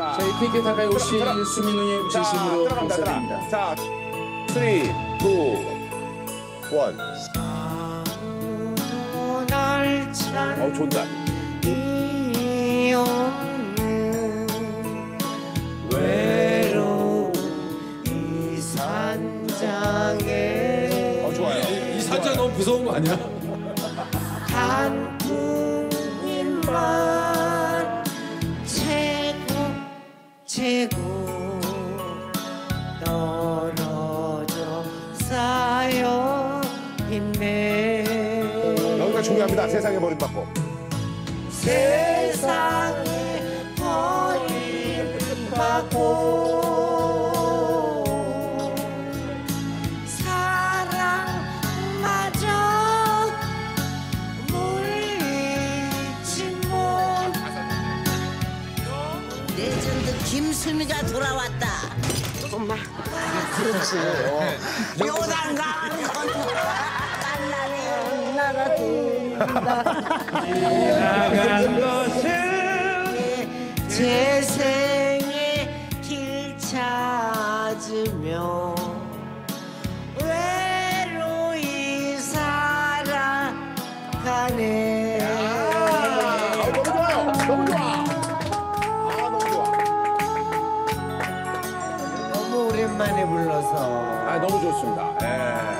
저희 KK 타카에 오신 수민우님 진심으로 감사드립니다. 자, 3, 2, 1. 좋다. 외로운 이 산장에 좋아요. 이 산장 너무 무서운 거 아니야? 한국인만 최고 떨어져 쌓여 있네. 여기가 중요합니다. 세상에 버림받고. 세상에 버림받고 사랑마저 물리치 못. 레전드 김수미가 돌아왔다. 엄마. 그렇지. 요단강 깐나네요. 나라 든다. 지나간 것은 제 생에 길 찾으며 외로이 살아가네. 너무 좋아요. 너무 좋아. 너무 좋아. 너무 오랜만에 불러서 너무 좋습니다. 예.